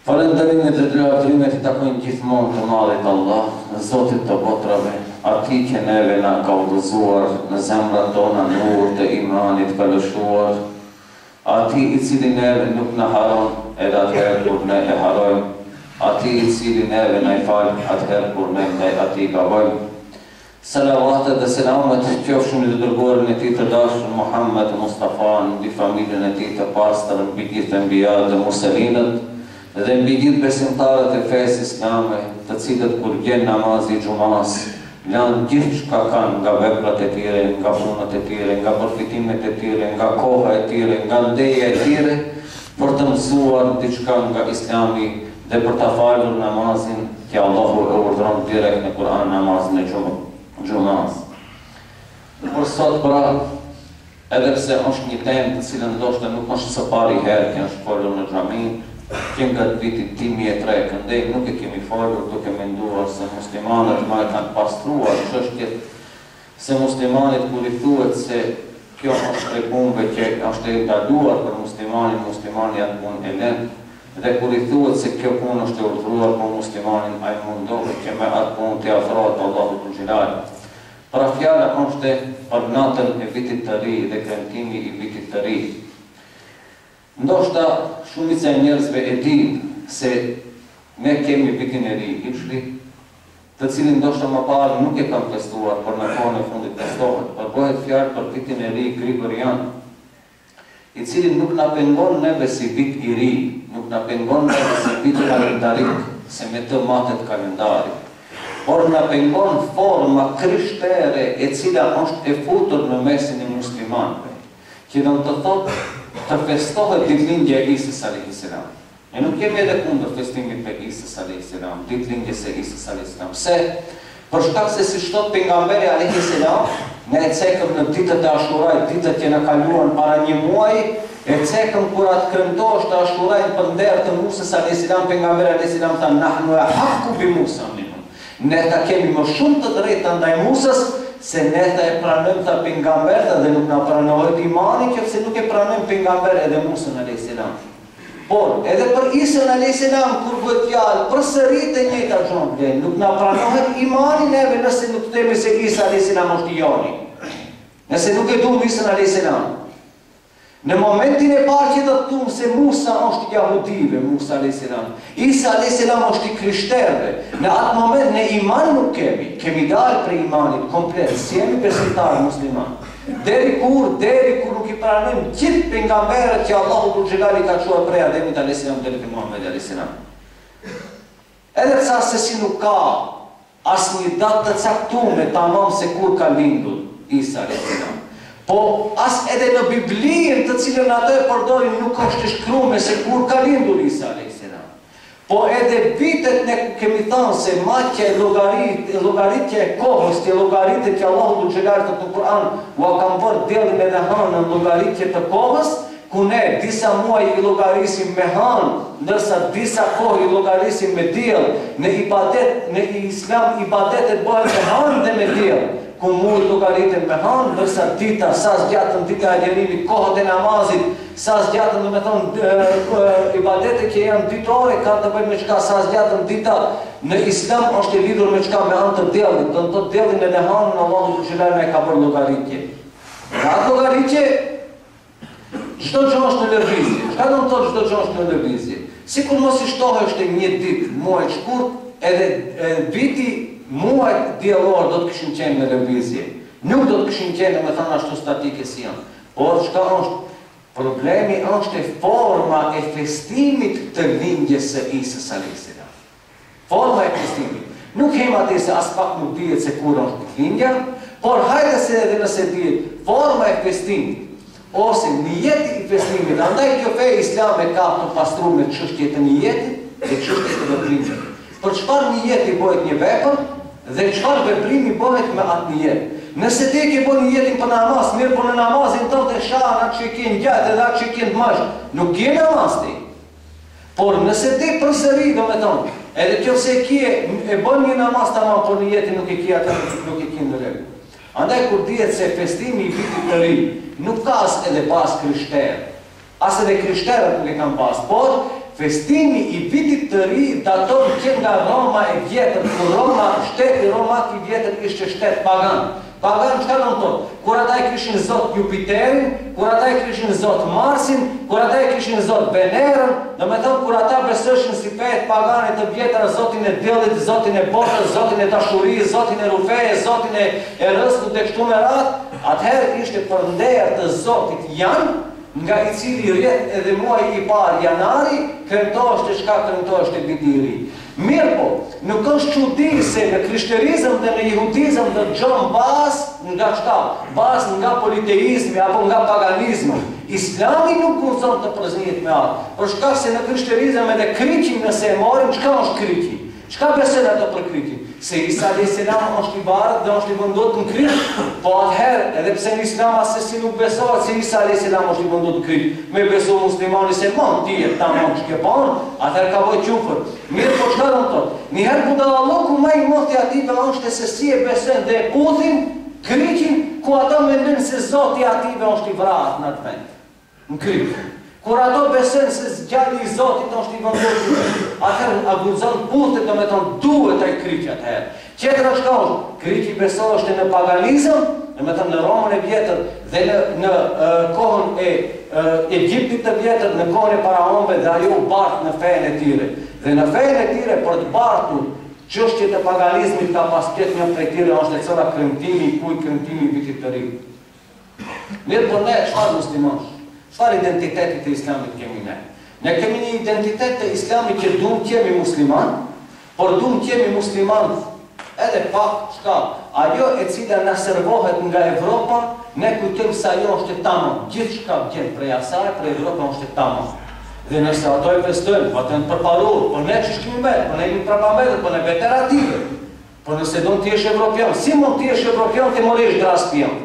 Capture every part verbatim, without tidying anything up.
Falënderimet dhe lavdrimet i takojnë gjithmonë të Madhit Allah, Zotit të botrave, Atij që neve na ka udhëzuar në zemrat tona në ujë të imanit ka lëshuar, Atij i cili neve nuk na haron edhe atëherë kur ne e harojmë, Atij i cili neve na i fal atëherë kur ne ndaj Atij gabojmë. Salavatet dhe selamet qofshin të dërguarin e tij të dashur Muhammed Mustafa, mbi familjen e tij të pastër, mbi gjithë enbijatë dhe murselinët, dhe mbi gjithë besimtarët e fesë islame, të cilët kur vjen namazi i xumas, lanë gjithë çka kanë nga veprat e tyre, nga punët e tyre, nga përfitimet e tyre, nga koha e tyre, nga ndeja e tyre, për të mësuar diçka nga Islami dhe për ta falur namazin që Allahu e urdhëron direkt në Kur'an, namazin e xumas. Por sot pra, edhe pse është një temë të cilën ndoshta nuk është së pari herë që është folur në xhami, që nga vitit dy mijë e tre këndej nuk e kemi folur duke menduar se muslimanët ma e kanë pastruar çështjet, se muslimanit kur i thuhet se kjo është e punëve që është e ndaluar për muslimanin, muslimani atë punë e lën, dhe kur i thuhet se kjo punë është e urdhëruar për muslimanin, ai mundohet që me atë punë të afrohet Allahu Dhul Xhelal. Pra fjala është për natën e vitit të ri dhe kremtimi i vitit të ri. Ndoshta shumica e njerëzve e dinë se ne kemi vitin e ri hijri, të cilin ndoshta më parë nuk e kam testuar, por në kohën e fundit testohet, por bëhet fjalë për vitin e ri Grigorian, i cili nuk na pengon neve si vit i ri, nuk na pengon neve si vit kalendarik, se me të matet kalendari, por na pengon forma krishtere e cila është e futur në mesin e muslimanëve, që do të thotë të festohet ditëlindja e Isës alayhis salam. Ne nuk kemi edhe kundër festimit të Isës alayhis salam, ditëlindjes së Isës alayhis salam. Se për shkak se si thot pejgamberi alayhis salam, ne e cekëm në ditët e Ashurajt, ditët që na kaluan para një muaji, e cekëm kur atë kremtosh të Ashurajt për nder të Musës alayhis salam, pejgamberi alayhis salam tha nahnu ahqqu bi Musa minhum. Ne ta kemi më shumë të drejtë ndaj Musës, se ne ta e pranojmë ta pejgamberët dhe nuk na pranohet imani nëse nuk e pranojmë pejgamberin edhe Musën alayhis salam. Por edhe për Isën alayhis salam kur bëhet fjalë përsërit e njëjta gjë, nuk na pranohet imani neve nëse nuk themi se Isa alayhis salam është i joni. Nëse nuk e duam Isën alayhis salam. Në momentin e parë që do të thumë se Musa është i jahudive, Musa alayhis salam, Isa alayhis salam është i krishterëve, në atë moment ne iman nuk kemi, kemi dalë prej imanit komplet, si jemi besimtarë musliman. Deri kur, deri kur nuk i pranojmë gjithë pejgamberët që Allahu Dhul Xhelal ka çuar prej Ademit alayhis salam deri te Muhamedi alayhis salam. Edhe sa se si nuk ka asnjë datë të caktuar tamam se kur ka lindur Isa alayhis salam. Po as edhe në Biblinë të cilën ato e përdorin nuk është shkruar se kur ka lindur Isa alayhis salam. Po edhe vitet ne kemi thënë se matja e llogarit, e llogaritja e kohës, e llogaritë që Allahu Dhul Xhelal në Kur'an u ka bërë diellin edhe hënën në llogaritje të kohës, ku ne disa muaj i llogarisim me hënë, ndërsa disa kohë i llogarisim me diell. Në ibadet, në Islam ibadetet bëhen me hënë dhe me diell. Ku muaj llogariten me hënë, ndërsa dita sa zgjatën dita e agjerimit, kohët e namazit, sa zgjatën do të thonë ibadete që janë ditore, ka të bëjnë me çka sa zgjatën dita në Islam është e lidhur me çka me anë të diellit, do të thotë diellin edhe hënën Allahu Dhul Xhelal e ka bërë llogaritje. Në atë llogaritje çdo gjë është në lëvizje. Çka do të thotë çdo gjë është në lëvizje? Sikur mos i shtohesh te një ditë, muaj shkurt, edhe viti muajt diellor do të kishin qenë në lëvizje. Nuk do të kishin qenë me thënë ashtu statike si janë. Por çka është? Problemi është e forma e festimit të lindjes së Isës alayhis salam. Forma e festimit. Nuk kemi atë se as pak nuk dihet se kur është lindja, por hajde se edhe nëse dihet, forma e festimit ose niyeti i festimit, andaj kjo fe islame ka të pastruar me çështjet e niyetit dhe çështjet e veprimit. Për çfarë niyeti bëhet një vepër dhe çfarë veprimi bëhet me atë niyet. Nëse ti ke bën niyetin për namaz, mirë, por në namazin tënd të shan atë që ke gjatë edhe atë që ke mash, nuk ke namaz ti. Por nëse ti përsëri, domethënë, edhe nëse ke e bën një namaz tamam, por niyetin nuk e ke atë, nuk e ke në rregull. Andaj kur dihet se festimi i vitit të ri nuk ka as edhe pas krishterë, as edhe krishterët nuk e kanë pas, por festimi i vitit të ri daton që nga Roma e vjetër, ku Roma, shteti Romak i vjetër ishte shtet pagan. Pagan çka do të thotë? Kur ata e kishin zot Jupiterin, kur ata e kishin zot Marsin, kur ata e kishin zot Venerën, do me thonë kur ata besoshin si fejet pagane të vjetra zotin e diellit, zotin e botës, zotin e dashurisë, zotin e rufeje, zotin e rrezikut e kështu me radhë, atëherë ishte për nder të zotit janë, nga i cili rrjet edhe muaj i parë janari, këntoshte shka këntoshte viti i ri. Mirë po, nuk është çudi se në krishterizëm dhe në jehudizëm do të gjon bazë nga çka? Bazë nga politeizmi apo nga paganizmi. Islami nuk kurzon të përznihet me atë. Për shkak se në krishterizëm edhe kryqin nëse e marrim, çka është kryqi? Çka besojnë ato për kryqin? Se Isa alayhis salam është i bardhë dhe është i vendotur në kryq, po atëherë edhe pse në Islam asesi nuk besohet se Isa alayhis salam është i vendotur në kryq, me beso muslimani se mund ti e tamam shkëpon, atëherë ka vojë qufër. Mirë po çfarë do të thotë? Njëherë budallalloku më i madh i ative është se si e besojnë dhe e puthin kryqin ku ato mendojnë se Zoti i ative është i vrarë në atë vend. Në kryq. Kur ato besojnë se zgjali i Zotit është i vendotur, atëherë agullzon puthët, do me thonë duhet ai kryqi atëherë. Tjetra çka është? Kryqi besohet është në paganizëm, do me thonë në Romën e vjetër dhe në, në uh, kohën e uh, Egjiptit të vjetër, në kohën e faraonëve dhe ajo bartë në fenë e tyre. Dhe në fenë e tyre për të bartur çështjet e paganizmit ka pas pjetë një prej tyre është e cila kremtimi i kuj kremtimi i vitit të ri. Mirë po ne çfarë muslimanë? Çfarë identitetit të Islamit kemi ne? Ne kemi një identitet të Islamit që duhem të jemi musliman, por duhem të jemi musliman edhe pak çka, ajo e cila na servohet nga Evropa, ne kujtojmë se ajo është e tamam. Gjithçka vjen prej asaj, prej Evropës është e tamam. Dhe nëse ato e festojnë, po të përparuar, po ne ç'është kemi bërë, po ne jemi prapambetë, po ne veterative. Po nëse do të jesh evropian, si mund të jesh evropian ti morish draspian?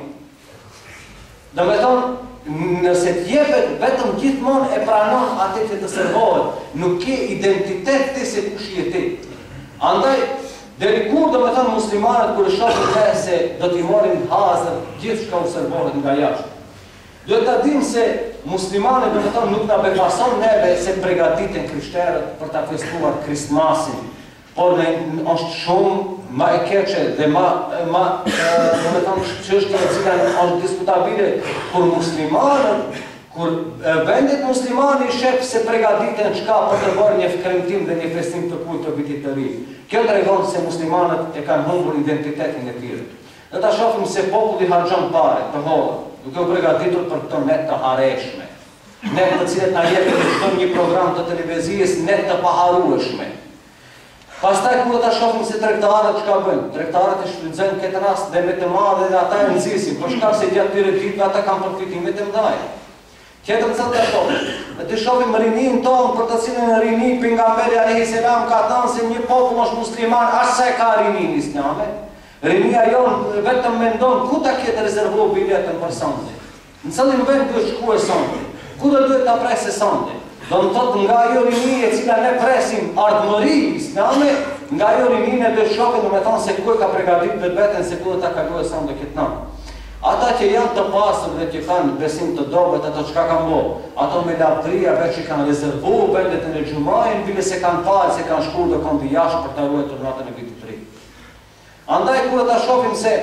Do me thonë, nëse t'jepet vetëm gjithmonë e pranon atë që të servohet, nuk ke identitet ti se kush je ti. Andaj, deri kur do me thonë muslimanët kur e shohin ne se do t'i marrin hazër gjithçka u servohet nga jashtë. Duhet ta dimë se muslimanët do me thonë nuk na befason neve se përgatiten krishterët për ta festuar Kristmasin, por ne është shumë ma e keqe dhe ma, ma do me thonë çështja e cila është diskutabile kur muslimanët, kur vendet muslimani shef se përgatiten çka për të bërë një kremtim dhe një festim të kujt të vitit të ri. Kjo tregon se muslimanët e kanë humbur identitetin e tyre. Do ta shohim se populli harxhon parë të holla, duke u përgatitur për këto net të harreshme, net të cilat na jepin një program të televizijës, net të paharrueshme. Pastaj kur ta shohim se tregtarët çka bëjnë, tregtarët e shfrytëzojnë këtë rast dhe me të madhe dhe ata e nxisin, por shkak se gjatë këtyre ditëve ata kanë përfitime të mëdha. Tjetër sa të thonë, ne të shohim rinin tonë për të cilën rini pejgamberi alayhis salam ka thënë se një popull është musliman as sa ka rinin islame. Rinia jon vetëm mendon ku ta ketë rezervuar biletën për sonte. Në cilin vend duhet shkuar sonte? Ku do duhet ta presë sonte? Do të thotë nga ajo rini e cila ne presim ardhmëri islame, nga ajo rini ne do shohim domethënë se ku e ka përgatitur vetën se ku do ta kalojë sonte këtë natë. Ata që janë të pasur dhe që kanë besim të dobët, ato çka kanë bërë, ato me lavdëria veç që kanë rezervuar vendet në xhumajin, bile se kanë falë, se kanë shkuar do kondi jashtë për ta ruajtur natën e vitit të ri. Andaj kur ta shohim se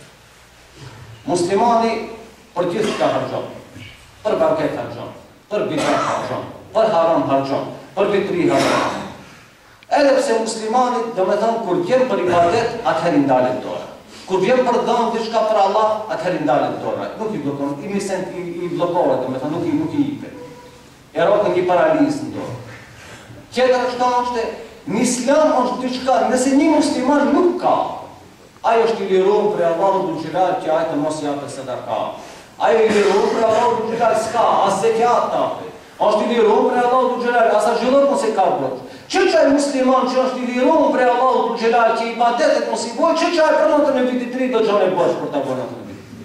muslimani për gjithçka harxhon, për banket harxhon, për bidat harxhon, për haram harxhon, për vitri harxhon. Edhe pse muslimani, domethënë kur vjen për ibadet, atëherë ndalet dora. Kur vjen për dhënë diçka për Allah, atëherë ndalet dora. Nuk i blokon, i misen i, i bllokohet, domethënë nuk i nuk i jepet. E rrokën një paralizë në dorë. Tjetër çka është, në Islam është diçka, nëse një musliman nuk ka, ai është i liruar për Allahun dhe xhelal që ai të mos japë sadaka. Ai i liruar për Allahun dhe xhelal s'ka as zekat tafe. Është i liruar për Allahun dhe xhelal, as xhelal mos e ka bërë. Që që e musliman që është i liruar për Allahun dhe xhelal që i ibadetet mos i bëjë, që që e për natën e vitit të ri do xhon e bosh për ta bërë natën e vitit të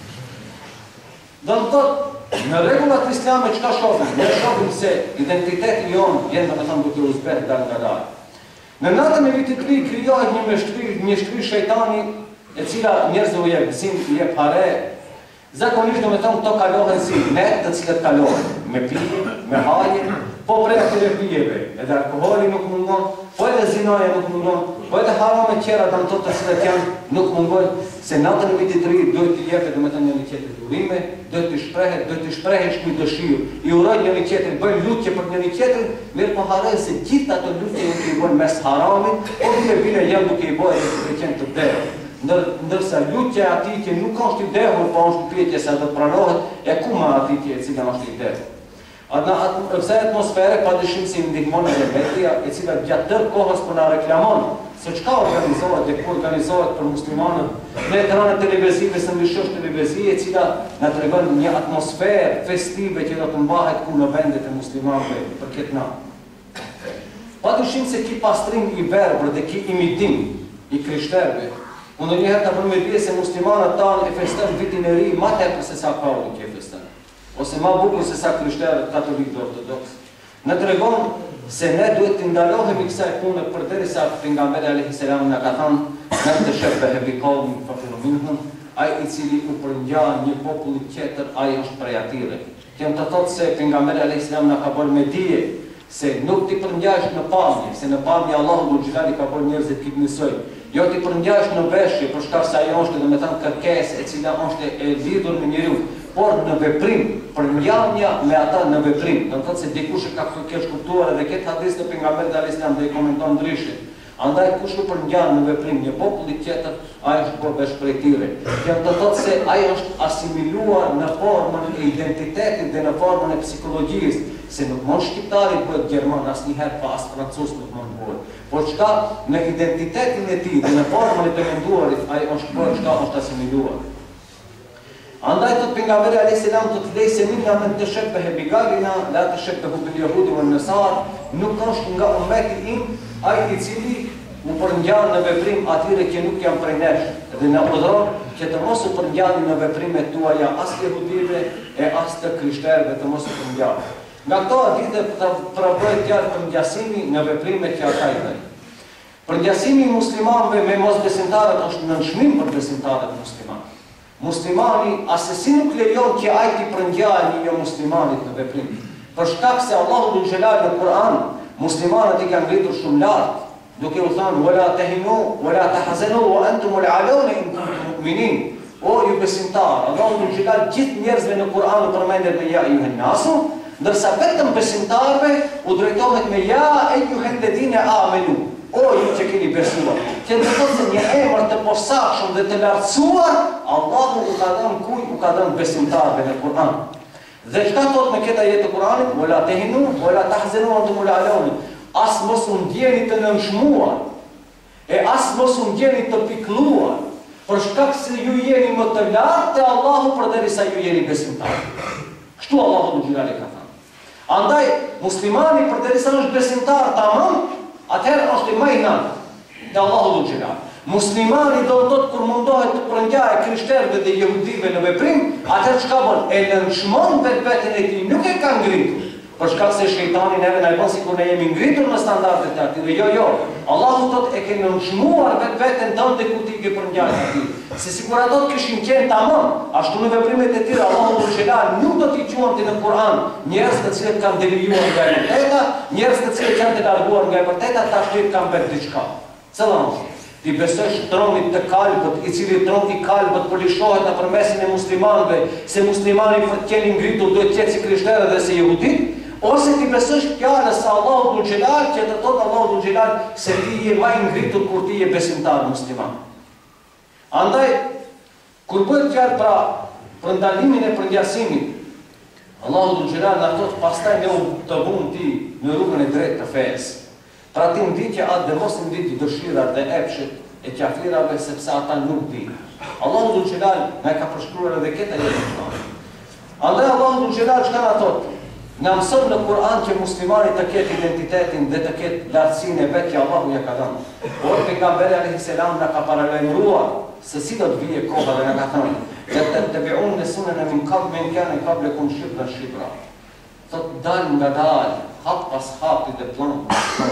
ri. Do të thotë në rregullat islame çka shohim? Ne shohim se identiteti jon vjen domethënë duke u zbret dal nga dal. Në natën e vitit të ri krijohet një mështri, një shtri shejtani e cila njerëzve u jep sim, u jep hare. Zakonisht domethënë këto kalohen si net të cilat kalohen me pije, me haje, po prea terapijeve, edhe alkoholi nuk mungon, po edhe zinaja nuk mungon, po edhe harame tjera të në të të cilat janë nuk mungon, se natën e vitit të ri duhet të jepet, do me të njëri tjetër durime, duhet të shprehet, duhet të shprehet shkuj dëshirë, i uroj njëri tjetër, bëjnë lutje për njëri tjetër, mirë po harën se gjithë ato lutje nuk i bëjnë mes haramin, o bile bile janë duke i bëjnë dhe të qenë të derë. Ndërsa lutja ati që nuk është i dehur, po është i pjetje sa të pranohet, e ku ma ati që e cila është i dehur. Në kësaj atmosfere, pa dëshim si ndihmon edhe vetja, e cila gjatë tërë kohës për na reklamon, se qka organizohet dhe ku organizohet për muslimanët, në ekranet televizive, së ndryshosh televizive, e cila në të regon një atmosferë festive që do të mbahet ku në vendet e muslimanëve për këtë natë. Pa dëshim se ki pastrim i verbër dhe ki imitim i krishterëve, unë njëherë të përmedje se muslimanët tanë e festën vitin e ri ma tepër se sa kauli që e festën, ose ma bukur se sa krishterët katolik dhe ortodoks. Në të regon se ne duhet të ndalohemi kësaj punë për deri sa pejgamberi alayhi salam në ka thënë, në të shebbehe bi qawmin faqiru ai i cili u përngjan një popull tjetër, ai është prej atyre. Kjo të thotë se pejgamberi alayhi salam na ka bërë me dije se nuk ti përngjash në pamje, se në pamje Allahu xhalali ka bërë njerëzit këtë mësoj. Jo ti përngjash në veshje, për shkak se ajo është domethënë kërkesë e cila është e lidhur me njeriu, por në veprim, përngjanja me ata në veprim. Do të thotë se dikush e ka keq kuptuar edhe këtë hadith të pejgamberit alayhis salam dhe i komenton ndryshe. Andaj kush u përngjan në veprim një populli tjetër, ai është bërë vesh prej tyre. Kjo do të thotë se ai është asimiluar në formën e identitetit dhe në formën e psikologjisë, se nuk mund shqiptari bëhet gjerman asnjëherë, pa as francuz nuk mund bëhet. Por çka në identitetin e tij dhe në formën e të menduarit, ai është bërë çka është asimiluar. Andaj të pejgamberi alayhis salam të të lejse minna men tashabbaha bi qalina la tashabbahu bil yahudi wan nasara, nuk është nga ummeti im ai i cili u përngjan në veprim atyre që nuk janë prej nesh, dhe na urdhëron që të mos u përngjani në veprimet tuaja as jehudive e as të krishterëve, të mos u përngjani. Nga këto hadithe përbohet fjalë për ngjasimi në veprimet që ata i bëjnë. Përngjasimi i muslimanëve me mosbesimtarët është nënshmim për besimtarët muslimanë. Muslimani asesi nuk lejon që ai të përngjajë një jo muslimanit në veprim. Për shkak se Allahu dhul xhelal në Kur'an, muslimanët i kanë ngritur shumë lart, duke u thënë wala tahinu wala tahzanu wa antum al-alawna in kuntum mu'minin. O ju besimtar, Allahu dhul xhelal gjithë njerëzve në Kur'an përmendet me ja ayuhan nasu, ndërsa vetëm besimtarëve u drejtohet me ja ayyuhal ladina amanu. O ju që keni besuar, që të thotë se një emër të posaçëm dhe të lartësuar, Allahu u ka dhënë kujt u ka dhënë besimtarëve në Kur'an. Dhe çka thotë me këtë ajet të Kur'anit? Wala tahinu wala tahzanu wa antum al-alawna. As mos u ndjeni të nënshmuar, e as mos u ndjeni të pikëlluar, për shkak se ju jeni më të lartë te Allahu përderisa ju jeni besimtarë. Kështu Allahu më gjyrali ka thënë. Andaj muslimani përderisa është besimtar tamam, atëherë është i më i lartë te Allahu dhul xhelal. Muslimani do të thotë kur mundohet të përngjajë krishterëve dhe jehudive në veprim, atëherë çka bën? E nënshmon vetveten e tij, nuk e ka ngritur. Për shkak se shejtani neve na e bën sikur ne jemi ngritur në standardet e atyre. Jo, jo. Allahu thotë e ke nënshmuar vetveten tënde ku ti ke përngjajë atij. Se sikur ato të kishin qenë tamam, ashtu në veprimet e tyre Allahu dhul xhelal nuk do t'i quante në Kur'an njerëz të cilët kanë devijuar nga e vërteta, njerëz të cilët janë të larguar nga e vërteta, tash ti kanë bërë diçka. Cila është? Ti besosh tronit të kalbët, i cili tron i kalbët përlishohet në përmesin e muslimanëve, se muslimani për të qenë ngritur duhet të jetë si krishterët dhe si jehudit, ose ti besosh fjalën se Allahu dhul xhelal, që të thotë Allahu dhul xhelal se ti je më i ngritur kur ti je besimtar musliman. Andaj, kur bëhet fjalë pra për ndalimin e përngjasimit, Allahu dhul xhelal na thotë pastaj ne u të vumë ti në rrugën e drejtë të fesë. Pra ti nditje atë dhe mos nditje dëshirat dhe epshit e kafirave, sepse ata nuk di. Allahu dhul xhelal na ka përshkruar edhe këtë jetë. Andaj Allahu dhul xhelal çka na thotë? Na mëson në Kur'an që muslimani të ketë identitetin dhe të ketë lartësinë e vet që Allahu ja ka dhënë. Por pejgamberi alayhis salam na ka paralajmëruar se si do të vijë koha dhe na ka thënë: "La tattabi'un sunana min qabl man kana qablakum shibran shibra." Thot dal nga dal, hap pas hapit dhe plan.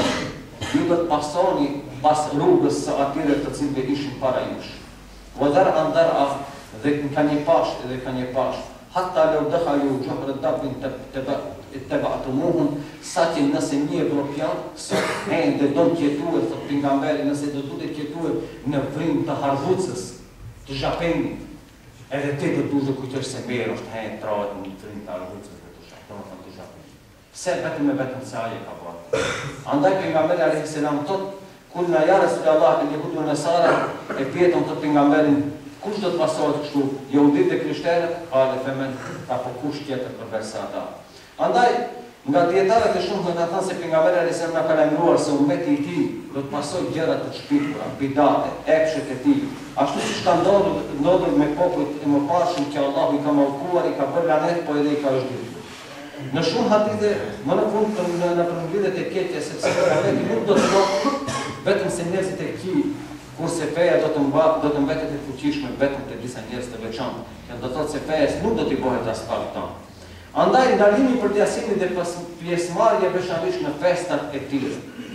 Ju do të pasoni pas rrugës së atyre të cilëve ishin para jush. Wa dar'an dar'a, dhe ka një pash edhe ka një pash. Hatta lau dakhalu juhra dabbin të batumuhun, sa që nëse një evropian, sot ende do të jetuar, thot pejgamberi, nëse do duhet të jetuar në vrim të Harvucës, të Zhapenit, edhe ti do duhet të kujtosh se merë është hejnë trahet në vrim të Harvucës dhe të Zhapenit. Të Zhapenit. Pse vetëm e vetëm se aje ka bërë. Andaj pejgamberi alayhis salam thot, kur na ja Resulullah e Jehudu në Sara e pjetën të pejgamberin, kush do të pasohet kështu? Jehudit dhe krishterët, ale femen, apo kush tjetër përveç ata. Andaj, nga dietarët e shumë do të thonë se pejgamberi alayhis salam na ka lajmëruar se ummeti i tij do të pasojë gjëra të shpirtura, bidate, epshet e tij. Ashtu siç ka ndodhur ndodhur me popujt e mëparshëm që Allahu i ka mallkuar, i ka bërë lanet, po edhe i ka zhdukur. Në shumë hadithe, më në fund për në përmbylljet e keqe, sepse pejgamberi nuk do të thotë vetëm se njerëzit e këqij, kurse feja do të mba, do të mbetet e fuqishme vetëm te disa njerëz të veçantë. Kjo do të thotë se feja nuk do t'i bëhet as pak tonë. Andaj ndalimi për t'jasimit dhe pjesëmarrje veçanërisht në festat e tilla.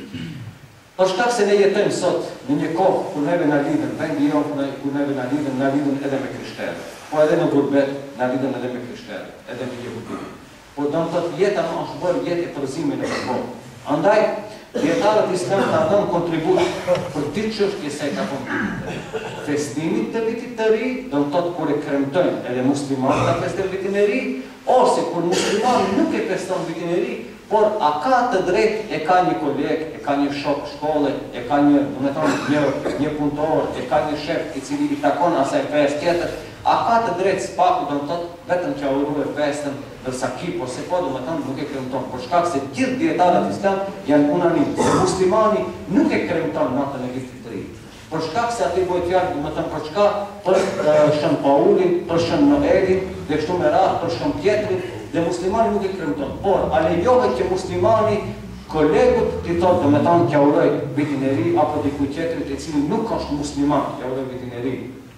Për shkak se ne jetojmë sot në një kohë kur neve na lidhen, vendi jonë kur neve na lidhen, na lidhen edhe me krishterët, po edhe në gurbet na lidhen edhe me krishterët, edhe me jehudit. Po do të thotë jeta më është bërë jetë e përzimit në kohë. Andaj dietarët islam ka dhënë kontribut për ditë çështje se ka kontribuar. Festimit të vitit të ri, do të thotë kur e kremtojnë edhe muslimanët ta festojnë vitin e ri, ose kur muslimani nuk e feston vitin e ri, por a ka të drejtë, e ka një koleg, e ka një shok shkolle, e ka një, do të thonë, një, një punëtor, e ka një shef i cili i takon asaj festë tjetër, a ka të drejtë spaku, do të thotë, vetëm që urojë festën, ndërsa ki, po se po, do të thonë, nuk e kremton, por shkak se gjithë dietarët islam janë unanim, se muslimani nuk e kremton natën e vitit të ri. Për shkak se aty bëhet fjalë, do të thonë, për çka, për shën Paulin, për shën Noelin, dhe kështu me radhë, për shën Pjetrin, dhe muslimani nuk e kremton. Por a lejohet që muslimani kolegut ti thotë, do të thonë, që uroj vitin e ri apo dikujt tjetrit i cili nuk është musliman, që uroj vitin e ri.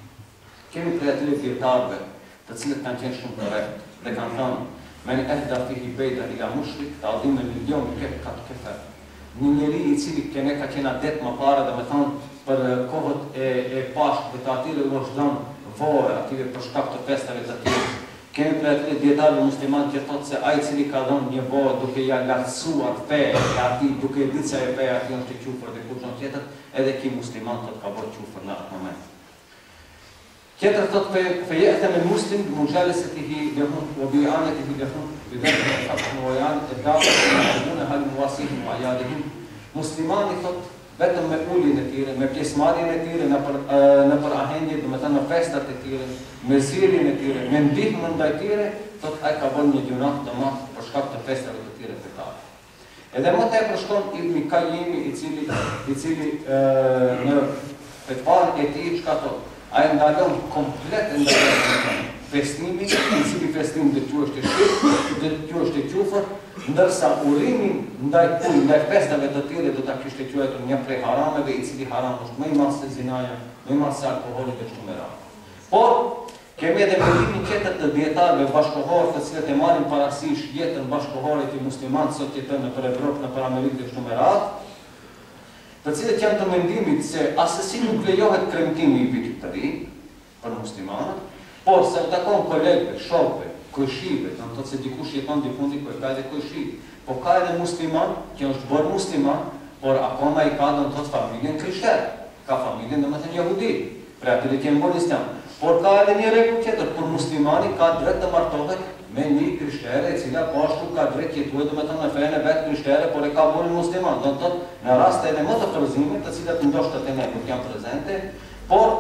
Kemi për atë dietarëve, të cilët kanë qenë shumë korrekt dhe kanë thënë men ehda fihi bejda ila mushrik, të adhim me milion kef ka të kefer. Një njeri i cili kene ka qenë adet më pare dhe me thonë për kohët e, e pashkë dhe të atyre u është dhënë vore, atyre për shkak të festave të atyre. Kemi për atyre dietarë musliman që thotë se ai cili ka dhënë një vore duke ja lartësuar fe e ati, duke ditë se e fe ati është të qufër dhe kur qënë tjetër, edhe ki musliman të ka bërë qufër në atë moment. Tjetër thotë fejetem e muslim mujalesatihi lahum wa bi'anatihi lahum bidhalika yafhamu wa yan ad-da'wa yaquluna hal muwasihim wa ayadihim. Muslimani thotë vetëm me uljen e tyre, me pjesëmarrjen e tyre në për në për ahendje, do të thënë në festat e tyre, me zirjen e tyre, me ndihmën ndaj tyre, thotë ai ka bërë një gjunah të madh për shkak të festave të tyre fetare. Edhe më tepër shkon Ibn Qayyim i cili i cili në fetvarën e tij çka thotë, ai ndalon komplet ndalon festimi, i cili festim dhe quhet e shpirt, dhe quhet e qufër, ndërsa urimin ndaj kujt, ndaj festave të tjera do ta kishte quajtur një prej harameve, i cili haram është më i madh se zinaja, më i madh se alkooli dhe kështu me radhë. Por kemi edhe mendimin tjetër të dietarëve bashkëkohor, të cilët e marrin parasysh jetën bashkëkohore të muslimanëve sot jetojnë në Evropë, në Amerikë dhe kështu me radhë, të cilët janë të mendimit se asesi nuk lejohet kremtimi i vitit të ri për muslimanët, por se u takon kolegëve, shokëve, kojshive, do të thotë se dikush jeton difundi ku ka edhe kojshiv, po ka edhe musliman që është bërë musliman, por akoma i ka do të thotë familjen krishtere, ka familjen do të thënë jehudi, pra aty që janë bërë islam. Por ka edhe një rregull tjetër, kur muslimani ka drejt të martohet me një krishtere, e cila po ashtu ka drejt jetuar do të thonë në fenë vet krishtere, por e ka bërë musliman, do të thotë në raste edhe më të përzimit, të cilat ndoshta te ne nuk janë prezente, por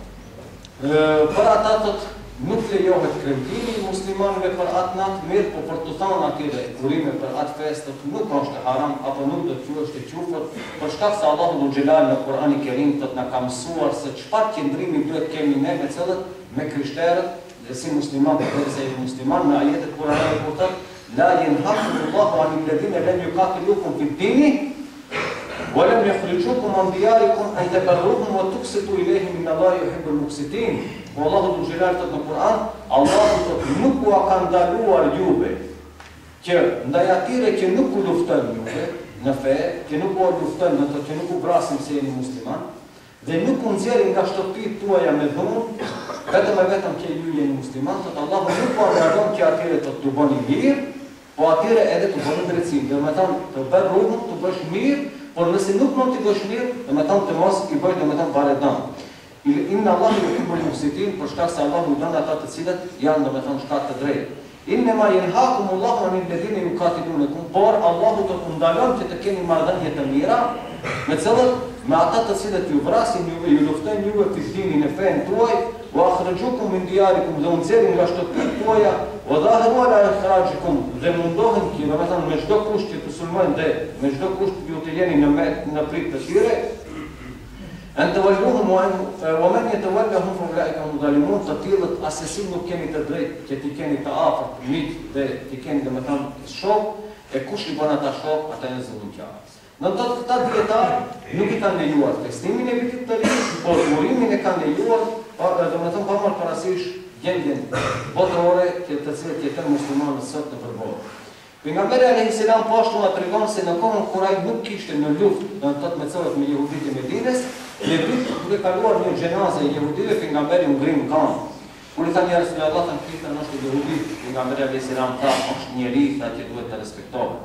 për ata thotë nuk lejohet kremtimi i muslimanëve për atë natë, mirë, po për të thënë atyre urime për atë festë nuk është haram apo nuk do të quhet e qufër, për shkak se Allahu Dhul Xhelal në Kur'anin e Kerim thotë na ka mësuar se çfarë qëndrimi duhet kemi ne me cilët me krishterët dhe si musliman dhe se i musliman në ajetet Kur'anit kur thotë la yanhaqullahu anil ladina lam yuqatilukum fid-din ولم يخرجوكم من دياركم أن تبروهم وتقسطوا إليهم إن الله يحب المقسطين. Wallahu Dhul Xhelal thotë në Kur'an, Allahu thotë nuk u ka ndaluar juve që ndaj atyre që nuk u luftojnë juve në fe, që nuk u luftojnë, do të thotë që nuk u vrasin se jeni musliman, dhe nuk u nxjerrin nga shtëpitë tuaja me dhunë, vetëm e vetëm që ju jeni musliman, thotë Allahu nuk u ndalon që atyre të të bëni mirë, po atyre edhe të bënë drejtësim, dhe me thonë të bërë rrugën, të bësh mirë, por nëse nuk mund të bësh mirë, dhe me thonë të mos i bëjt dhe me thonë bare dëmë. Inna Allah ju i bëllë mësitin, për shkak se Allah ju dënë ata të cilët janë dhe me thonë shkatë të drejtë. Innema jenhakum Allahu anil ladhina yuqatilunakum, por Allahu të ndalon që të keni marrëdhënie të mira, me cilët me ata të cilët ju vrasin juve, ju luftojnë juve për dinin e fenë tuaj, wa akhrajukum min diyarikum, dhe unëzërin nga shtëpitë tuaja, wa dhahiru ala ikhrajikum, dhe mundohen që do të thonë me çdo kusht që të sulmojnë dhe me çdo kusht ju të jeni në në prit të tyre, an tawalluhum wa man yatawallahum fa ulaika hum zalimun, të tillët asesin nuk keni të drejtë që ti keni të afërt miq dhe ti keni domethënë shok, e kush i bën ata shok, ata janë zullumqtarë. Në të këta djetarë nuk i kanë lejuar festimin e vitit të ri, por urimin e kanë lejuar, domethënë pa marrë parasysh gjendjen botërore që të cilët jetën muslimanët sot në përballë. Pejgamberi alayhis salam poshtu na tregon se në kohën kur ai nuk kishte në luftë, do të thotë me cilët me jehudit e Medinës, në vit kur e kaluar një xhenazë e jehudive, pejgamberi u ngrim kanë. Kur i tha njerëz se Allah tan fitën është jehudi, pejgamberi alayhis salam tha është njeri tha që duhet të respektohet.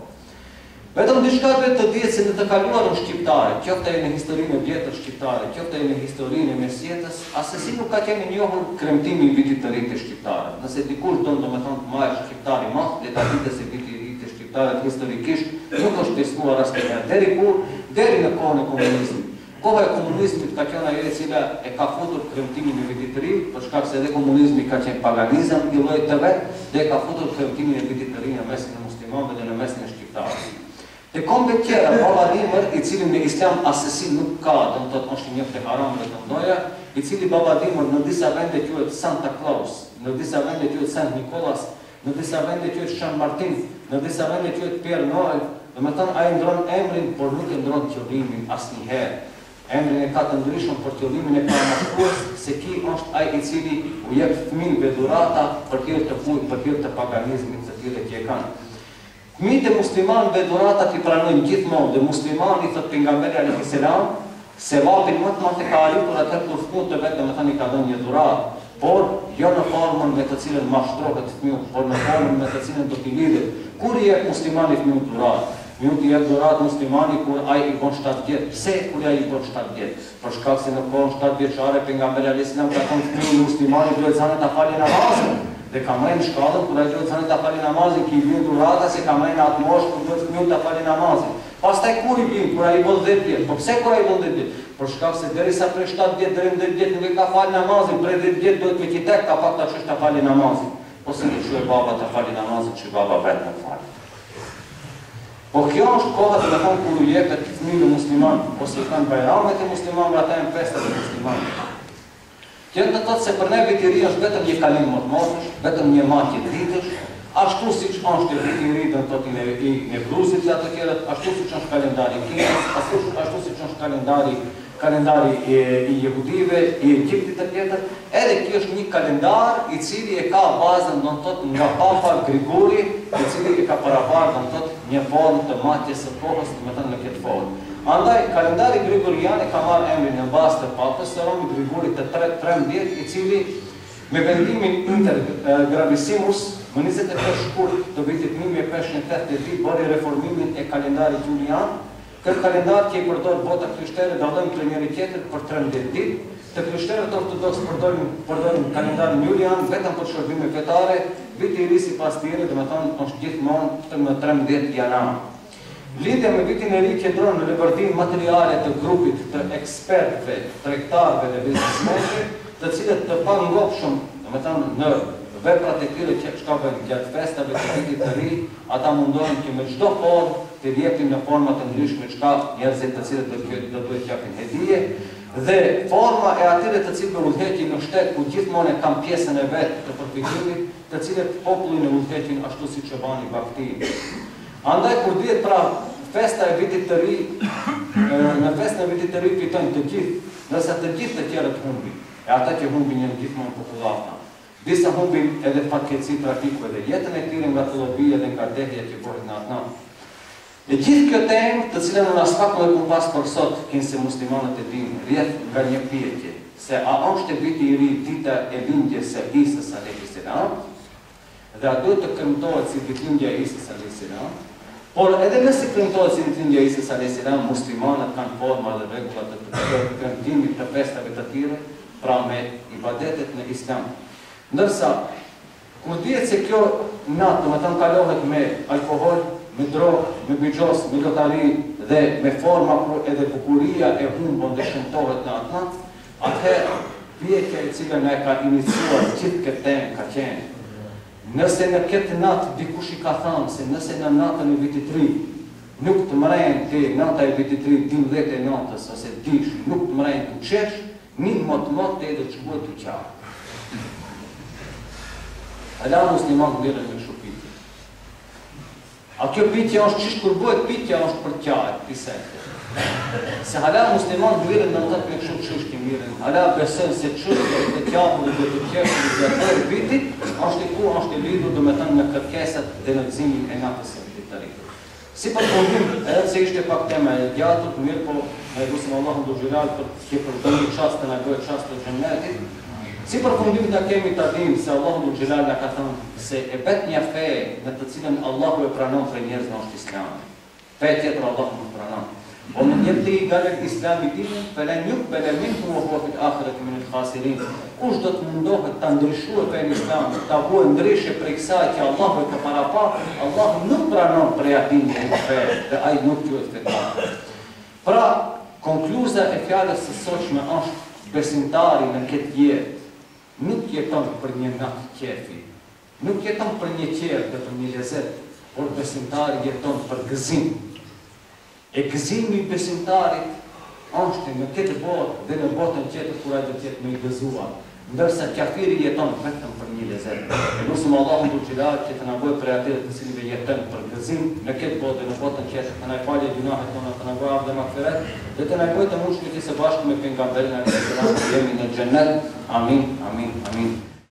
Vetëm diçka duhet të dihet se në të kaluarën shqiptare, qoftë në historinë e vjetër shqiptare, qoftë në historinë e mesjetës, asesi nuk ka qenë njohur kremtimi i vitit të ri të shqiptarëve. Nëse dikush don domethënë të marrë shqiptar i madh, le ta ditë se viti i ri të shqiptarëve historikisht nuk është testuar as tek deri kur deri në kohën e komunizmit. Koha e komunizmit ka qenë ajo e cila e ka futur kremtimin e vitit të ri, për shkak se edhe komunizmi ka qenë paganizëm i llojit të vet, dhe ka futur kremtimin e vitit të ri në mesin e muslimanëve dhe në mesin e shqiptarëve. Te kombe tjera, baba dimër, i cili në islam asesi nuk ka, do të thotë është një të haram dhe të ndoja, i cili baba dimër në disa vende quhet Santa Claus, në disa vende quhet Saint Nicholas, në disa vende quhet San Martin, në disa vende quhet Père Noël, do të thonë ai ndron emrin, por nuk e ndron qëllimin asnjëherë. Emrin e ka të ndryshëm, por qëllimin e ka markues se ki është ai i cili u jep fëmijëve dhurata për hir të punë, për hir të paganizmit të tillë që e kanë. Fëmijët e muslimanëve dhuratat i pranojnë gjithmonë, dhe muslimani thot pejgamberi alayhis salam se vapin më të madh e ka arritur atë kur fëmijët të vetë domethënë i ka dhënë një dhuratë, por jo në formën me të cilën mashtrohet fëmiu, por në formën me të cilën do t'i lidhet. Kur i jep muslimani fëmijët dhuratë? Fëmiu i jep dhuratë muslimani kur ai i bën shtatë vjet. Pse kur ai i bën shtatë vjet? Për shkak se në kohën shtatë vjeçare pejgamberi alayhis salam ka thënë fëmiu muslimani duhet zanë ta falë namazin. Dhe ka mërë në shkallën, kur a gjëtë zanë të fali namazin, ki i vjen dhurata se ka mërë në atë moshë, kur duhet fëmiju të fali namazin. Pastaj kur i vjen, kur a i bën dhjetë vjetë, po pse kur a i bën dhjetë vjetë? Për shkak se derisa prej shtatë vjetë, deri në dhjetë vjetë nuk e ka fali namazin, prej dhjetë vjetë duhet me qitek, ka pak të qështë të fali namazin. Po se në që e baba të fali namazin, që baba vetë në fali. Po kjo është koha të me thonë kur u jepet fëmijëve musliman, ose i kanë bajramet e muslimanëve, ata janë festat e muslimanëve. Kjo të thotë se për ne viti i ri është vetëm një kalim motmotësh, vetëm një matje ditësh, ashtu siç është viti i ri do të thotë i Nevruzit që ato tjerët, ashtu siç është kalendari i Kinës, ashtu ashtu siç është kalendari kalendari i jehudive, i Egjiptit të tjetër, edhe kjo është një kalendar i cili e ka bazën do të thotë nga Papa Grigori, i cili e ka parabarë do të thotë një formë të matjes së kohës, domethënë në këtë formë. Andaj, kalendari Gregorian e ka marrë emrin në bazë të Papës së Romit Grigorit të trembëdhjetë, i cili me vendimin Intergravissimus më njëzet e pesë shkurt të vitit një mijë e pesëqind e tetëdhjetë dy bëri reformimin e kalendarit Julian. Këtë kalendar që i përdor bota krishtere dallojnë të njëri tjetër për trembëdhjetë ditë. Të krishterët ortodoks përdorin përdorin kalendarin Julian vetëm për shërbime fetare. Viti i ri sipas tyre, domethënë është gjithmonë në trembëdhjetë janar. Lidhja me vitin e ri qëndron në libertinë materiale të grupit të ekspertëve, tregtarëve dhe biznesmenëve, të cilët të pangopshëm, domethënë në veprat e tyre që shka bëjnë gjatë festave të vitit të ri, ata mundohen që me çdo formë të jepin në forma të ndryshme çka njerëzit të cilët do duhet japin hedhje, dhe forma e atyre të cilëve udhëheqin në shtet ku gjithmonë kanë pjesën e vet të përfitimit, të cilët popullin e udhëheqin ashtu siç e bani baktin. Andaj kur dihet pra festa e vitit të ri, në festën e vitit të ri fitojnë të gjithë, nëse të gjithë të tjerët humbin, e ata që humbin janë gjithmonë popullata. Disa humbin edhe fatkeqësi trafikuese dhe jetën e tyre nga tullobia dhe nga dehja që bëhet në atë natë. E gjithë kjo temë, të cilën unë as pak më e kum pas për sot, kinë se muslimanët e dinë, rrjedh nga një pyetje, se a është e viti i ri dita e lindjes së Isës alayhis salam? dhe a duhet të kremtohet si ditëlindja e Isës alayhis salam. Por edhe nëse kremtohet si ditëlindja e Isës alayhis salam, muslimanët kanë forma dhe rregulla të të kremtimit të festave të tjera, pra me ibadetet në Islam. Ndërsa kur dihet se kjo natë, domethënë kalohet me alkool, me drogë, me bigjos, me lotari dhe me forma kur edhe bukuria e humbon dhe shëntohet në atë natë, atëherë pjekja e cila na e ka iniciuar gjithë këtë temë ka qenë. Nëse në këtë natë dikush i ka thënë se nëse në natën e vitit të ri nuk të mrejnë të nata e vitit të ri dimdhjetë e natës ose dish, nuk të mrejnë të qesh, një mot mot të edhe të shkuat të qarë. Hala musliman të lirën me kështu pitje. A kjo pitja është qishtë kur bëhet pitja është për qarë, pisete. Se hala musliman të lirën në mëtët me kështu qështë i mirën. Hala besën se qështë e të qarë dhe të qeshtë dhe të tërë vitit, është i ku është i lidur dhe me thënë në kërkeset dhe në gëzimin e natës e vitit të rritë. Si për fundim, edhe se ishte pak tema e gjatur, të mirë, po me lusim Allahun do Xhelal për që përdojnë qastë të në gojë qastë të gjennetit. Si për fundim të kemi të adim se Allahun do Xhelal në ka thënë se e bet një fe në të cilën Allahu e pranon për njerëz në është Islami. Fe tjetër Allahu në pranon. O në njërë të i galet Islami dinën, felen juk bele minhu o huafit akhiret min al-khasirin. Kush do të mundohet të ndryshuar fe në Islam, të buë ndryshe prej kësaj që Allahu e ka para pa, Allahu nuk pranon prej atin në fe dhe aj nuk qëhet fetar. Pra, konkluza e fjallës së soqme është besimtari në këtë jetë, nuk jeton për një natë qefi, nuk jeton për një qerë dhe për një lezet, por besimtari jeton për gëzim. E gëzimi i besimtarit është në këtë botë dhe në botën tjetër kur ai do të jetë më i gëzuar, ndërsa kafiri jeton vetëm për një lezet. E lutim Allahun do Xhelal që të na bëjë për atyre të cilëve jeton për gëzim në këtë botë dhe në botën tjetër, të na falë gjunahet tona, të na bëjë avë dhe magfiret, dhe të na bëjë të mundshëm të së bashku me pejgamberin e Allahut jemi në xhennet. Amin, amin, amin.